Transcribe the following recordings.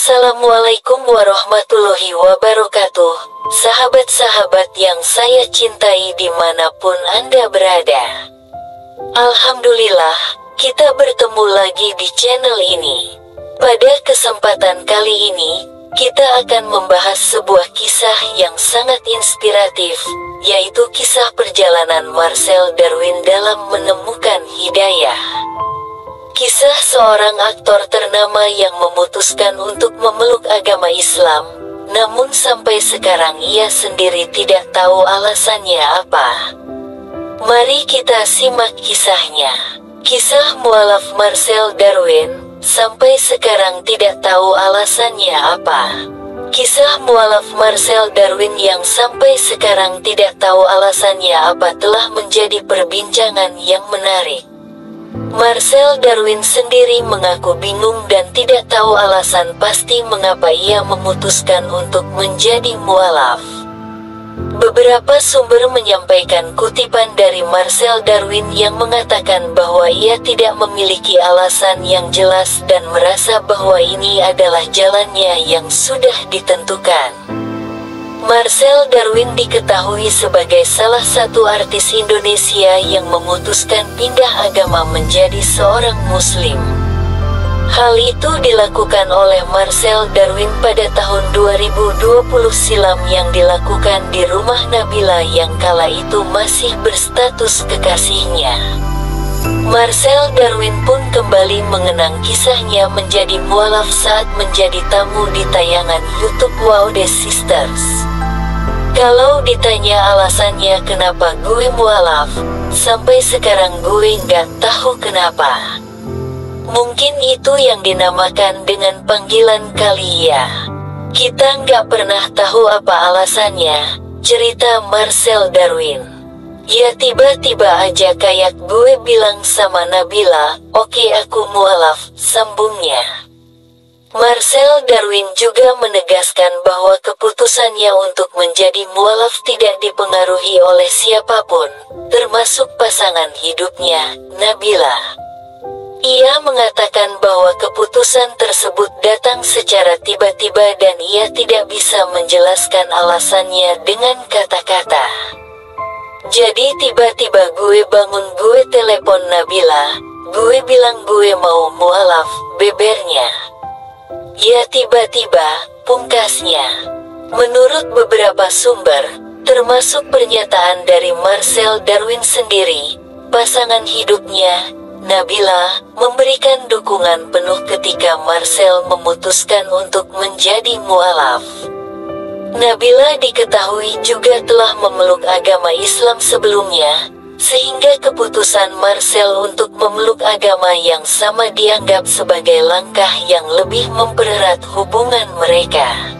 Assalamualaikum warahmatullahi wabarakatuh, sahabat-sahabat yang saya cintai dimanapun Anda berada. Alhamdulillah, kita bertemu lagi di channel ini. Pada kesempatan kali ini, kita akan membahas sebuah kisah yang sangat inspiratif, yaitu kisah perjalanan Marcel Darwin dalam menemukan hidayah. Kisah seorang aktor ternama yang memutuskan untuk memeluk agama Islam, namun sampai sekarang ia sendiri tidak tahu alasannya apa. Mari kita simak kisahnya. Kisah mualaf Marcel Darwin, sampai sekarang tidak tahu alasannya apa. Kisah mualaf Marcel Darwin yang sampai sekarang tidak tahu alasannya apa telah menjadi perbincangan yang menarik. Marcel Darwin sendiri mengaku bingung dan tidak tahu alasan pasti mengapa ia memutuskan untuk menjadi mualaf. Beberapa sumber menyampaikan kutipan dari Marcel Darwin yang mengatakan bahwa ia tidak memiliki alasan yang jelas dan merasa bahwa ini adalah jalannya yang sudah ditentukan. Marcel Darwin diketahui sebagai salah satu artis Indonesia yang memutuskan pindah agama menjadi seorang Muslim. Hal itu dilakukan oleh Marcel Darwin pada tahun 2020 silam yang dilakukan di rumah Nabila yang kala itu masih berstatus kekasihnya. Marcel Darwin pun kembali mengenang kisahnya menjadi mualaf saat menjadi tamu di tayangan YouTube Wow The Sisters. Kalau ditanya alasannya kenapa gue mualaf, sampai sekarang gue nggak tahu kenapa. Mungkin itu yang dinamakan dengan panggilan kali ya. Kita nggak pernah tahu apa alasannya, cerita Marcel Darwin. Ya tiba-tiba aja kayak gue bilang sama Nabila, "Oke aku mualaf," sambungnya. Marcel Darwin juga menegaskan bahwa keputusannya untuk menjadi mualaf tidak dipengaruhi oleh siapapun, termasuk pasangan hidupnya, Nabila. Ia mengatakan bahwa keputusan tersebut datang secara tiba-tiba dan ia tidak bisa menjelaskan alasannya dengan kata-kata. Jadi tiba-tiba gue bangun, gue telepon Nabila, gue bilang gue mau mualaf, bebernya. Ya tiba-tiba, pungkasnya. Menurut beberapa sumber, termasuk pernyataan dari Marcel Darwin sendiri, pasangan hidupnya, Nabila, memberikan dukungan penuh ketika Marcel memutuskan untuk menjadi mualaf. Nabila diketahui juga telah memeluk agama Islam sebelumnya, sehingga keputusan Marcel untuk memeluk agama yang sama dianggap sebagai langkah yang lebih mempererat hubungan mereka.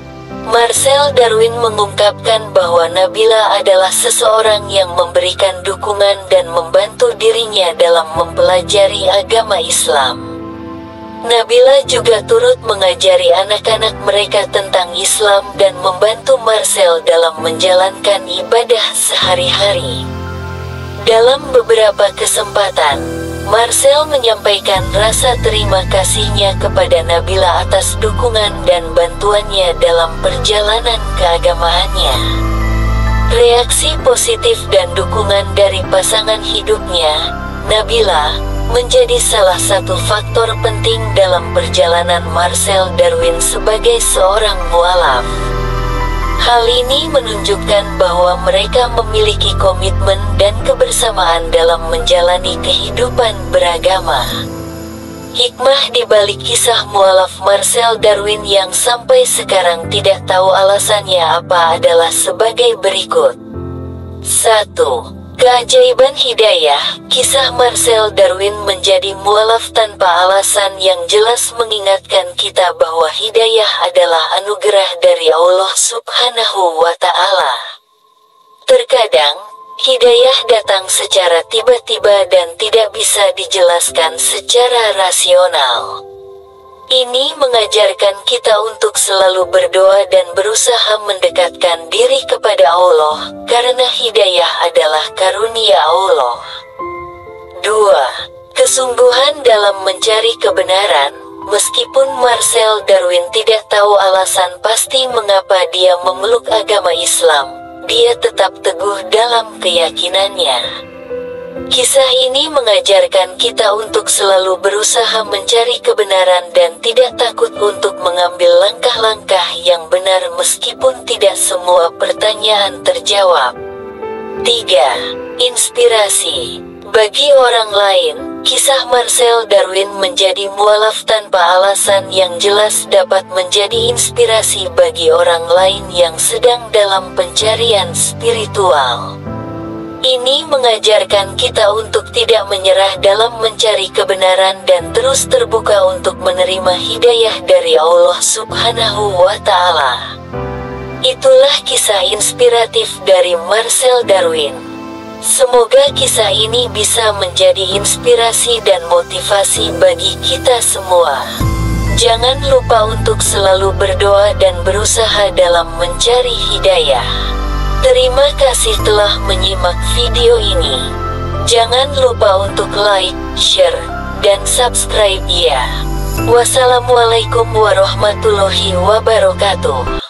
Marcel Darwin mengungkapkan bahwa Nabila adalah seseorang yang memberikan dukungan dan membantu dirinya dalam mempelajari agama Islam. Nabila juga turut mengajari anak-anak mereka tentang Islam dan membantu Marcel dalam menjalankan ibadah sehari-hari. Dalam beberapa kesempatan, Marcel menyampaikan rasa terima kasihnya kepada Nabila atas dukungan dan bantuannya dalam perjalanan keagamaannya. Reaksi positif dan dukungan dari pasangan hidupnya, Nabila, menjadi salah satu faktor penting dalam perjalanan Marcel Darwin sebagai seorang mualaf. Hal ini menunjukkan bahwa mereka memiliki komitmen dan kebersamaan dalam menjalani kehidupan beragama. Hikmah di balik kisah mualaf Marcel Darwin yang sampai sekarang tidak tahu alasannya apa adalah sebagai berikut. 1. Keajaiban hidayah. Kisah Marcel Darwin menjadi mualaf tanpa alasan yang jelas mengingatkan kita bahwa hidayah adalah anugerah dari Allah Subhanahu wa Ta'ala. Terkadang, hidayah datang secara tiba-tiba dan tidak bisa dijelaskan secara rasional. Ini mengajarkan kita untuk selalu berdoa dan berusaha mendekatkan diri kepada Allah, karena hidayah adalah karunia Allah. 2. Kesungguhan dalam mencari kebenaran. Meskipun Marcel Darwin tidak tahu alasan pasti mengapa dia memeluk agama Islam, dia tetap teguh dalam keyakinannya. Kisah ini mengajarkan kita untuk selalu berusaha mencari kebenaran dan tidak takut untuk mengambil langkah-langkah yang benar meskipun tidak semua pertanyaan terjawab. 3. Inspirasi. Bagi orang lain, kisah Marcel Darwin menjadi mualaf tanpa alasan yang jelas dapat menjadi inspirasi bagi orang lain yang sedang dalam pencarian spiritual. Ini mengajarkan kita untuk tidak menyerah dalam mencari kebenaran dan terus terbuka untuk menerima hidayah dari Allah Subhanahu wa Ta'ala. Itulah kisah inspiratif dari Marcel Darwin. Semoga kisah ini bisa menjadi inspirasi dan motivasi bagi kita semua. Jangan lupa untuk selalu berdoa dan berusaha dalam mencari hidayah. Terima kasih telah menyimak video ini. Jangan lupa untuk like, share, dan subscribe ya. Wassalamualaikum warahmatullahi wabarakatuh.